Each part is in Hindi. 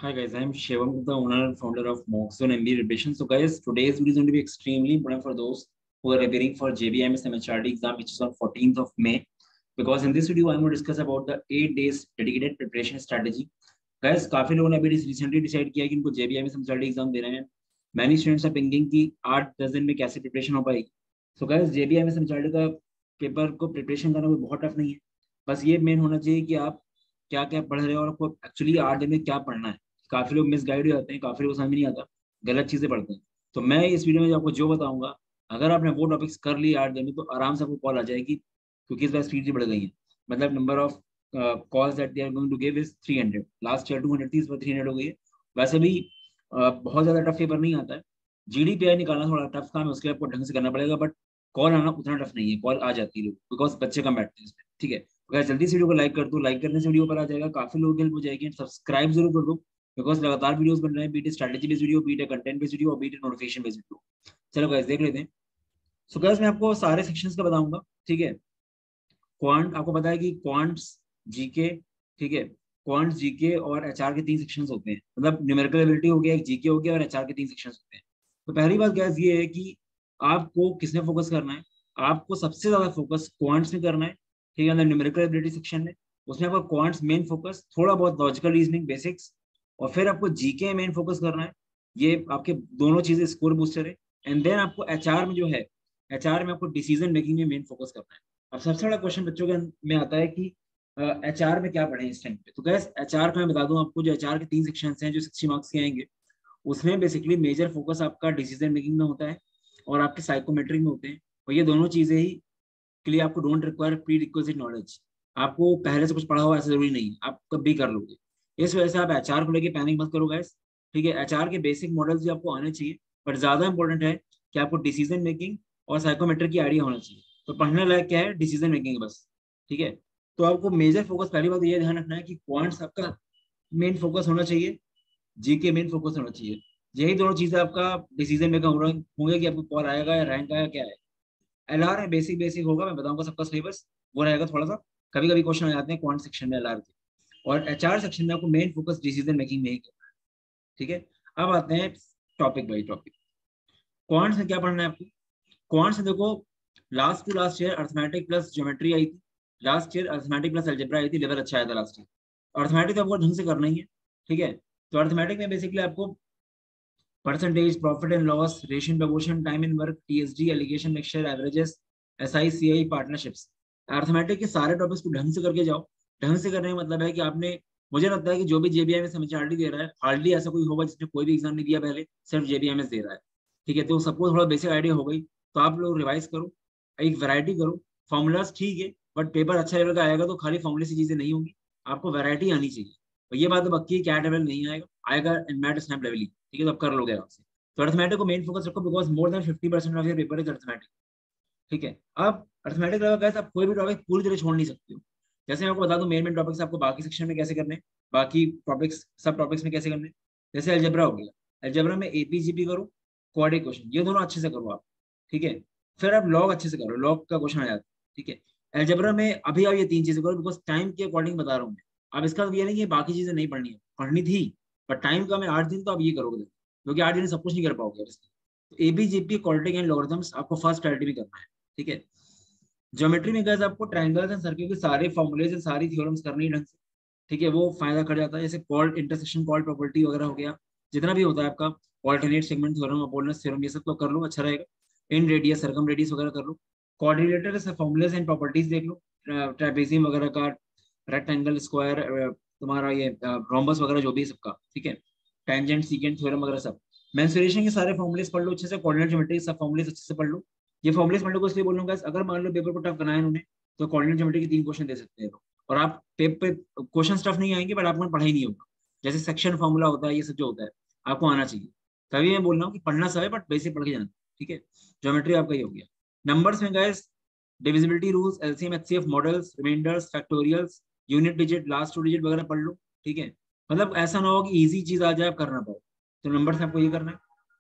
Hi guys, I'm Shivam, the owner and founder of Moxon MBA Preparation. So guys, today's video is going to be extremely important for those who are preparing for JBMS MHRD exam, which is on 14th of May. Because in this video, I'm going to discuss about the 8 days dedicated preparation strategy. Guys, काफी लोगों ने अभी रिसेंटली डिसाइड किया कि इनको JBMS MHRD एग्जाम देना है. Many students are thinking कि 8-10 दिन में कैसे प्रिपरेशन हो पाएगी. So guys, JBMS MHRD का पेपर को प्रिपरेशन करना कोई बहुत टफ नहीं है. बस ये मेन होना चाहिए कि आप क्या क्या पढ़ रहे हो और आपको एक्चुअली 8 दिन में क्या पढ़ना है. काफी लोग मिसगाइड हो जाते हैं, काफी लोग समझ में नहीं आता, गलत चीजें पढ़ते हैं. तो मैं इस वीडियो में आपको जो बताऊंगा, अगर आपने वो टॉपिक्स कर लिए 8 दिन में तो आराम से आपको कॉल आ जाएगी, क्योंकि इस बार स्पीड भी बढ़ गई है. मतलब number of calls that they are going to give is 300. Last year 200 थी, इस बार 300 हो गई है. वैसे भी बहुत ज्यादा टफ पेपर नहीं आता है. GDPI निकालना थोड़ा टफ काम है, उसके लिए आपको ढंग से करना पड़ेगा, बट कॉल आना उतना टफ नहीं है. कॉल आ जाती है लोग, बिकॉज बच्चे कम बैठते हैं इसमें. ठीक है, तो guys, जल्दी से वीडियो को लाइक कर दो. लाइक करने से वीडियो पर आ जाएगा, काफी लोगों की हेल्प हो जाएगी. सब्सक्राइब जरूर कर दो, बिकॉज लगातार वीडियोस बन रहे हैं, beat strategy based video, beat content based video और बीट नोटिफिकेशन बेस्ड वीडियो. चलो गाइस देख लेते हैं. सो गाइस मैं आपको सारे सेक्शंस का बताऊंगा. ठीक है, क्वांट आपको पता है कि क्वांट्स, जीके, ठीक है, क्वांट्स, जीके और एचआर के 3 सेक्शंस होते हैं. मतलब न्यूमेरिकल एबिलिटी हो गया, एक जीके हो गया और एचआर के 3 सेक्शंस होते हैं. तो पहली बात गाइस ये है कि आपको किसमें फोकस करना है. आपको सबसे ज्यादा फोकस क्वांट्स में करना है. ठीक है, अंदर न्यूमेरिकल एबिलिटी सेक्शन में, उसमें आपका क्वांट्स मेन फोकस, थोड़ा बहुत लॉजिकल रीजनिंग बेसिक्स, और फिर आपको जीके मेन फोकस करना है. ये आपके दोनों चीजें स्कोर बूस्टर है. एंड देन आपको एचआर में जो है, एचआर में आपको डिसीजन मेकिंग में मेन फोकस करना है. अब सबसे बड़ा क्वेश्चन बच्चों के में आता है कि एचआर में क्या पढ़े इस टाइम पे. तो गैस एचआर का मैं बता दूं आपको, जो एचआर के 3 सेक्शन हैं जो 60 मार्क्स के आएंगे, उसमें बेसिकली मेजर फोकस आपका डिसीजन मेकिंग में होता है और आपके साइकोमेट्रिक में होते हैं. और ये दोनों चीजें ही के लिए आपको don't require prerequisite knowledge. आपको पहले से कुछ पढ़ा हुआ ऐसा जरूरी नहीं है, आप कब भी कर लोगे. इस वजह से आप एचआर को लेके पैनिक मत करो गैस. ठीक है, एचआर के बेसिक मॉडल्स भी आपको आने चाहिए, बट ज्यादा इंपॉर्टेंट है कि आपको डिसीजन मेकिंग और साइकोमेट्रिक की आइडिया होना चाहिए. तो पढ़ने लायक क्या है, डिसीजन मेकिंग बस. ठीक है, तो आपको मेजर फोकस पहली बात ये ध्यान रखना है कि क्वांट्स आपका मेन फोकस होना चाहिए, जीके मेन फोकस होना चाहिए. यही दोनों चीजें आपका डिसीजन मेकर होंगे कि आपको कॉल आएगा या रैंक आएगा क्या है. एलआर है, बेसिक बेसिक होगा, मैं बताऊंगा सबका सिलेबस, वो रहेगा थोड़ा सा. कभी कभी क्वेश्चन आ जाते हैं क्वांट सेक्शन में एलआर के. और एचआर सेक्शन में आपको मेन फोकस डिसीजन मेकिंग में ही करना है. ठीक है, अब आते हैं टॉपिक बाई टॉपिक. क्वांट्स में क्या पढ़ना है आपको. क्वांट्स में देखो, last to last year arithmetic plus geometry आई थी. Last year arithmetic plus algebra आई थी, लेवल अच्छा आया था लास्ट ईयर. अर्थमेटिक आपको ढंग से करना ही है. ठीक है, तो अर्थमेटिक में बेसिकली आपको percentage, profit and loss, ratio proportion, time in work, TSD, alligation mixture, averages, SI, CI, partnerships. Arithmetic के सारे टॉपिक्स को ढंग से करके जाओ. ढंग से करने का मतलब है कि आपने, मुझे लगता है कि जो भी जेबीएमएस एमएचआरडी दे रहा है, हार्डली ऐसा कोई होगा जिसने कोई भी एग्जाम नहीं दिया पहले, सिर्फ जेबीएमएस दे रहा है. ठीक है, तो सबको थोड़ा बेसिक आइडिया हो गई. तो आप लोग रिवाइज करो, एक वैरायटी करो. फॉर्मूलाज ठीक है, बट पेपर अच्छा लेवल का आएगा तो खाली फॉर्मूले से चीजें नहीं होंगी, आपको वैरायटी आनी चाहिए. और ये बात तो पक्की है, कैट लेवल नहीं आएगा, आएगा एनमैट स्नैप लेवल ही. ठीक है, तो आप कर लोगे आपसे. तो अर्थमेटिक को मेन फोकस रखो, because more than 50% of your paper is arithmetic. ठीक है, अब अर्थमेटिक लेवल का आप कोई भी टॉपिक पूरी तरह छोड़ नहीं सकते हो. जैसे मैं आपको बता दूं, मेन मेन टॉपिक्स आपको बाकी सेक्शन में कैसे करने, बाकी टॉपिक्स सब टॉपिक्स में कैसे करने. जैसे अलजेब्रा हो गया, अलजेब्रा में एपीजीपी करो, क्वाड्रेटिक क्वेश्चन, ये दोनों अच्छे से करो आप. ठीक है, फिर आप लॉग अच्छे से करो, लॉग का क्वेश्चन आ जाता है. ठीक है, अलजेब्रा में अभी आप ये 3 चीजें करो, बिकॉज टाइम के अकॉर्डिंग बता रहा हूँ मैं. अब इसका ये नहीं कि बाकी चीजें नहीं पढ़नी है, पढ़नी थी, पर टाइम का मैं 8 दिन, तो आप ये करोगे क्योंकि 8 दिन सब कुछ नहीं कर पाओगे. तो एबीजीपी, क्वाड्रेटिक एंड लॉगरिथम्स आपको फर्स्ट प्रायोरिटी में करना है. ठीक है, ज्योमेट्री में गैस आपको ट्रायंगल्स एंड सर्किल के सारे फॉर्मूलेज एंड सारी थ्योरम्स करनी है ढंग से. ठीक है, वो फायदा कर जाता है. जैसे कॉल्ड इंटरसेक्शन, कॉल्ड प्रॉपर्टी वगैरह हो गया, जितना भी होता है आपका, alternate segment theorem, Apollonius theorem, ये सब तो कर लो, अच्छा रहेगा. इन रेडियस, सर्कम रेडियस वगैरह कर लो. कोऑर्डिनेटर के फॉर्मूलेज एंड प्रॉपर्टीज देख लो, ट्रेपेजियम वगैरह का, रेक्टेंगल, स्क्वायर, तुम्हारा ये रोम्बस वगैरह जो भी है सबका. ठीक है, टेंजेंट, सीकेंट थ्योरम वगैरह सब. मेंसुरेशन के सारे फॉर्मूलेज पढ़ लो अच्छे से, कोऑर्डिनेट ज्योमेट्री सब फॉर्मूलेज अच्छे से पढ़ लो. ये फॉर्मूलेज पढ़ने को इसलिए बोल रहा हूँ, अगर मान लो पेपर को टफ बनाया उन्होंने, तो कोऑर्डिनेट ज्योमेट्री के 3 क्वेश्चन दे सकते हैं. और आप पेपर क्वेश्चन टफ नहीं आएंगे, बट आपको पढ़ा ही नहीं होगा. जैसे सेक्शन फॉर्मूला होता है, ये सब जो होता है आपको आना चाहिए. तभी मैं बोल रहा हूँ कि पढ़ना सब है, बट बेसिक पढ़ के जाना. ठीक है, ज्योमेट्री आपका ये हो गया. नंबर्स में guys, divisibility rules, LCM, HCF, models, remainders, factorials, unit digit, last 2 digit वगैरह पढ़ लो. ठीक है, मतलब ऐसा ना हो कि इजी चीज आ जाए आप कर ना पाओ. तो नंबर्स में आपको ये करना है.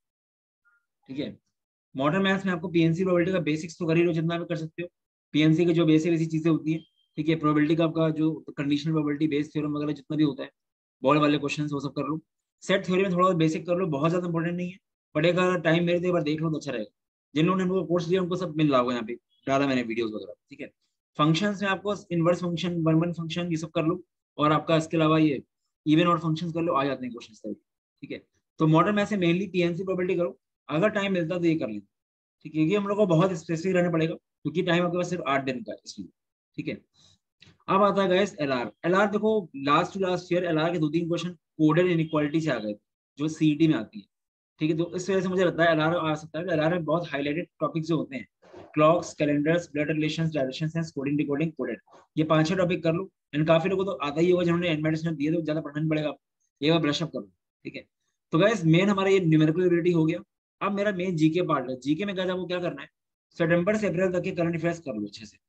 ठीक है, मॉडर्न मैथ्स में आपको पीएनसी प्रोबेबिलिटी का बेसिक्स तो कर ही लो जितना भी कर सकते हो. पीएनसी के जो बेसिक ऐसी चीजें होती हैं. ठीक है, प्रोबेबिलिटी का आपका जो कंडीशनल प्रोबेबिलिटी, बेस थ्योरम वगैरह जितना भी होता है, बॉल वाले क्वेश्चन वो सब कर लो। सेट थ्योरी में थोड़ा बहुत बेसिक कर लो, बहुत ज्यादा इंपॉर्टेंट नहीं है, बट एक अगर टाइम मेरे तो एक बार देख लो तो अच्छा रहेगा। जिन लोगों ने हमको कोर्स लिया उनको सब मिल रहा होगा यहाँ पे, डाला मैंने वीडियोस वगैरह, ठीक है। फंक्शंस में आपको inverse function, one one function, ये सब कर लो, और आपका इसके अलावा ये इवन और फंक्शंस कर लो, आ जाते हैं क्वेश्चन, ठीक है। तो मॉडर्न मैथ से मेनली पीएनसी प्रोबेबिलिटी करो, अगर टाइम मिलता तो ये कर लें, ठीक है। ये हम लोग को बहुत स्पेसिफिक रहना पड़ेगा क्योंकि टाइम आपके पास सिर्फ 8 दिन का है, इसलिए, ठीक है। अब आता है गाइस एलआर। एलआर देखो, last to last year LR के 2-3 क्वेश्चन कोडेड इनइक्वालिटी से आ गए थे, जो सीईटी में आती है, ठीक है। तो इस वजह से मुझे लगता है एलआर आ सकता है। एलआर में बहुत हाईलाइटेड टॉपिक जो होते हैं, clocks, calendars, blood relations, direction sense, coding, decoding, coded, ये 5-6 टॉपिक कर लो। एंड काफी लोगों को तो आता ही होगा, जिन्होंने एडमिशन दिए तो ज्यादा पढ़ना नहीं पड़ेगा, ये बार ब्रश अप कर लो, ठीक है। तो गाइस मेन हमारा ये न्यूमेरिकल एबिलिटी हो गया। अब मेरा मेन जीके पार्ट है। जीके में गाइस आपको क्या करना है, सितंबर से अप्रैल तक के करंट अफेयर्स कर लो अच्छे से,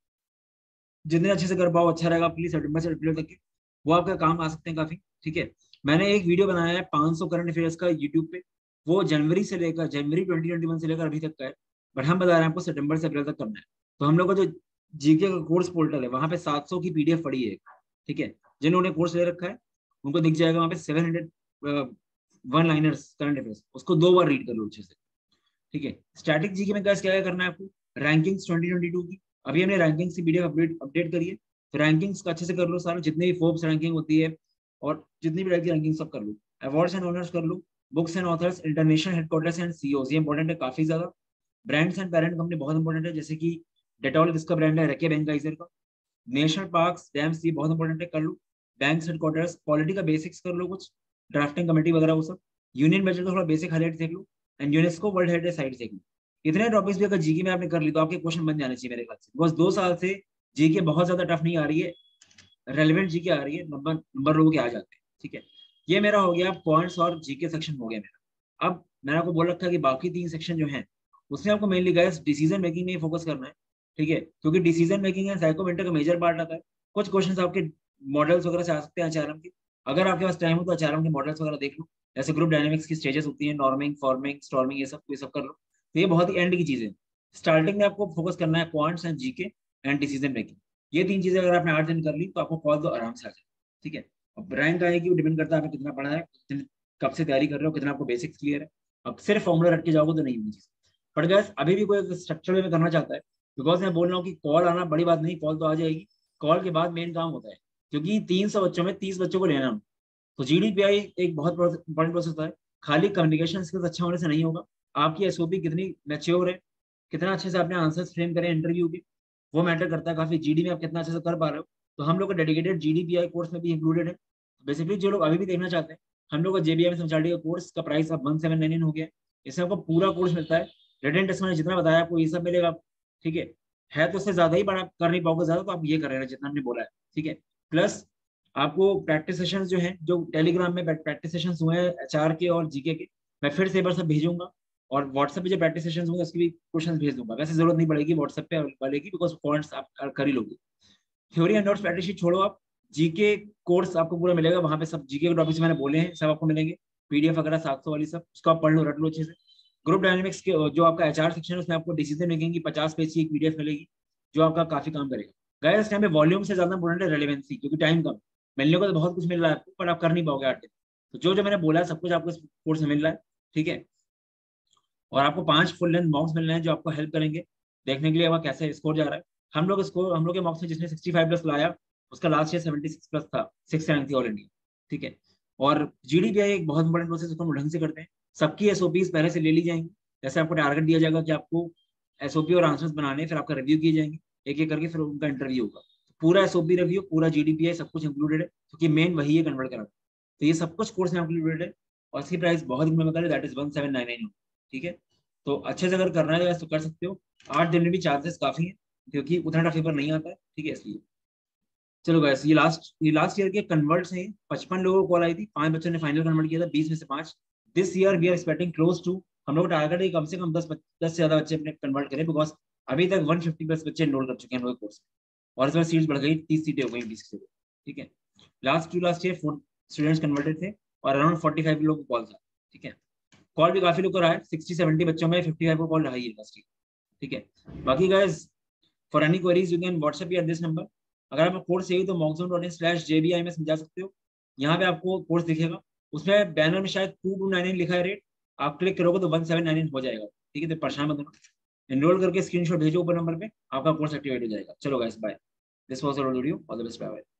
जितने अच्छे से कर पाओ अच्छा रहेगा। प्लीज सितंबर से अप्रैल तक के वो आपका काम आ सकते हैं काफी, ठीक है। मैंने एक वीडियो बनाया है 500 करंट अफेयर्स का यूट्यूब पे, वो जनवरी 2021 से लेकर अभी तक का है, बट हम बता रहे हैं आपको सितंबर से अप्रैल तक करना है। तो हम लोग का जो जीके का कोर्स पोर्टल है, वहां पे 700 की पीडीएफ पड़ी है, ठीक है। जिन्होंने कोर्स ले रखा है उनको दिख जाएगा वहां पे 700 वन लाइनर्स करंट अफेयर्स, उसको 2 बार रीड कर लो अच्छे से, ठीक है। स्टैटिक जीके में गाइस क्या क्या करना है आपको, रैंकिंग्स 2022 की, अभी हमने रैंकिंग्स की पीडीएफ अपडेट करी है, तो रैंकिंग्स का अच्छे से कर लो सारा, जितने भी फोर्ब्स रैंकिंग होती है और जितनी भी रैंकिंग रैंकिंग सब कर लो। अवार्ड्स एंड ऑनर्स कर लो, books and authors, international headquarters and CEOs, ये इंपॉर्टेंट है काफी ज्यादा। ब्रांड्स एंड पेरेंट कंपनी बहुत इंपॉर्टेंट है, जैसे कि डेटॉल किसका ब्रांड है, रेके बेंगाइजर का। नेशनल पार्क्स, डैम्स, ये बहुत इंपॉर्टेंट है, कर लो। बैंक्स हेडक्वार्टर्स, पॉलिटी का बेसिक्स कर लो कुछ, ड्राफ्टिंग कमेटी वगैरह वो सब। यूनियन बजट का थोड़ा बेसिक हाईलाइट देख लो, and UNESCO world heritage site देख लो। इतने टॉपिक्स भी अगर जीके में आपने कर ली तो आपके क्वेश्चन बन जाने चाहिए मेरे ख्याल से। बस 2 साल से जीके बहुत ज्यादा टफ नहीं आ रही है, रेलिवेंट जीके आ रही है, नंबर नंबर लोगों के आ जाते हैं, ठीक है। ये मेरा हो गया पॉइंट्स और जीके सेक्शन हो गया मेरा। अब मैंने आपको बोल रखा है कि बाकी 3 सेक्शन जो है उसमें आपको मेनली गाइस डिसीजन मेकिंग में फोकस करना है, ठीक है, क्योंकि डिसीजन मेकिंग एंड साइकोमेंटर का मेजर पार्ट आता है। कुछ क्वेश्चन आपके मॉडल्स वगैरह से आ सकते हैं एचआरएम के, अगर आपके पास टाइम हो तो एचआरएम के मॉडल्स वगैरह देख लो, जैसे ग्रुप डायनेमिक्स की स्टेजेस होती हैं, नॉर्मिंग, फॉर्मिंग, स्टॉर्मिंग, ये सब कर लो। तो ये बहुत ही एंड की चीजें। स्टार्टिंग में आपको फोकस करना है quants and GK and decision making, ये 3 चीजें अगर आपने 8 दिन कर ली तो आपको कॉल तो आराम से आ जाए, ठीक है। अब रैंक आएगी वो डिपेंड करता है आपने कितना पढ़ा है, कब से तैयारी कर रहे हो, कितना आपको बेसिक्स क्लियर है। अब सिर्फ फॉर्मूला रट के जाओगे तो नहीं होगी चीज। बट गैस अभी भी कोई स्ट्रक्चर में करना चाहता है, बिकॉज मैं बोल रहा हूँ कि कॉल आना बड़ी बात नहीं, कॉल तो आ जाएगी, कॉल के बाद मेन काम होता है, क्योंकि 300 बच्चों में 30 बच्चों को लेना है। तो जीडीपीआई एक बहुत इंपॉर्टेंट प्रोसेस होता है, खाली कम्युनिकेशन स्किल्स अच्छा होने से नहीं होगा, आपकी एसओपी कितनी मैच्योर है, कितना अच्छे से आपने आंसर्स फ्रेम करें इंटरव्यू के, वो मैटर करता है काफी। जीडी में आप कितना अच्छे से कर पा रहे हो। तो हम लोग का डेडिकेटेड जीडीपीआई कोर्स में भी इंक्लूडेड है। बेसिकली जो लोग अभी भी देखना चाहते हैं, हम लोग का जेबीएम एमएचआरडी का कोर्स का प्राइस अब 1,799 हो गया है। इसमें आपको पूरा कोर्स मिलता है, रिटन टेस्ट मैंने जितना बताया आपको ये सब मिलेगा, ठीक है तो उससे ज्यादा ही बड़ा कर नहीं पाओगे ज्यादा, तो आप ये कर रहे हैं जितना हमने बोला है, ठीक है। प्लस आपको प्रैक्टिस सेशंस जो हैं, जो टेलीग्राम में प्रैक्टिस सेशंस हुए हैं एचआर के और जीके के, मैं फिर से एक बार सब भेजूंगा, और व्हाट्सएप पे जो प्रैक्टिस सेशंस होंगे उसकी भी क्वेश्चन भेज दूंगा। वैसे जरूरत नहीं पड़ेगी व्हाट्सएप पे वाले की, बिकॉज पॉइंट्स आप कर ही लोगे। Theory and notes practice sheet छोड़ो, आप जीके कोर्स आपको पूरा मिलेगा, वहां पे सब जीके के टॉपिक्स मैंने बोले हैं सब आपको मिलेंगे, पीडीएफ वगैरह 700 वाली सब, उसको आप पढ़ लो, रट लो अच्छे से। ग्रुप डायनेमिक्स के जो आपका एचआर सेक्शन है उसमें आपको डिसीजन मेकिंग की 50 पेज की एक पीडीएफ मिलेगी, जो आपका काफी काम करेगा। गाइस इस टाइम पे वॉल्यूम से ज्यादा इंपोर्टेंट है रेलेवेंसी, क्योंकि टाइम कम, मिलने को तो बहुत कुछ मिल रहा है आपको, पर आप कर नहीं पाओगे 8 दिन। तो जो जो मैंने बोला है सब कुछ आपको इस कोर्स में मिल रहा है, ठीक है। और आपको 5 फुल लेंथ मॉक्स मिल रहे हैं जो आपको हेल्प करेंगे देखने के लिए आपका कैसे स्कोर जा रहा है। हम लोग के मॉक्स में जिसने 65 प्लस लाया उसका लास्ट ईयर 76 प्लस था, 6 रैंक थी ऑल इंडिया, ठीक है। और जीडीपीआई एक बहुत इंपॉर्टेंट प्रोसेस उसको हम ढंग से करते हैं, सबकी एसओपीज पहले से ले ली जाएंगी। जैसे आपको टारगेट दिया जाएगा कि आपको एसओपी और आंसर्स बनाने, फिर आपका रिव्यू किए जाएंगे एक एक करके, फिर उनका इंटरव्यू होगा। पूरा एसओपी रिव्यू, पूरा जीडीपीआई सब कुछ इंक्लूडेड है, क्योंकि मेन वही है कन्वर्ट करा। तो ये सब कुछ कोर्स में इंक्लूडेड है, और इसकी प्राइस बहुत इकोनॉमिकल है, दैट इज 1799, ठीक है। तो अच्छे से अगर करना है तो कर सकते हो। 8 दिन में भी चार्जेस काफी है, क्योंकि उतना टफ पेपर नहीं आता है, ठीक है, इसलिए। चलो गैस ये लास्ट ईयर के कन्वर्ट्स हैं, 55 लोगों को कॉल आई थी, 5 बच्चों ने फाइनल कन्वर्ट किया था, 20 में से 5। This year we are expecting close to, हम लोग टारगेट है कम से कम 10 से ज्यादा बच्चे अपने कन्वर्ट करें, बिकॉज अभी तक 150 प्लस बच्चे एनरोल कर चुके हैं हम लोग कोर्स में, और इस बार सीट्स बढ़ गई, 30 सीटें हो गई 20 सीटें, ठीक है। लास्ट ईयर 4 स्टूडेंट्स कन्वर्टेड थे, और अराउंड 45 लोगों को कॉल था, ठीक है। कॉल भी काफी लोग को रहा है, 60-70 बच्चों में 55 को कॉल रहा है यूनिवर्सिटी, ठीक है। बाकी guys for any queries you can WhatsApp या दिस नंबर। अगर आपका कोर्स चाहिए तो mockzone.in/jbi में समझा सकते हो, यहाँ पे आपको कोर्स दिखेगा, उसमें बैनर में शायद 2299 लिखा है रेट, आप क्लिक करोगे तो 1799 हो जाएगा। ठीक है, तो परेशान मत होना, एनरोल करके स्क्रीनशॉट भेजो ऊपर नंबर पे, आपका कोर्स एक्टिवेट हो जाएगा। चलो guys bye, this was our video, all the best, bye bye.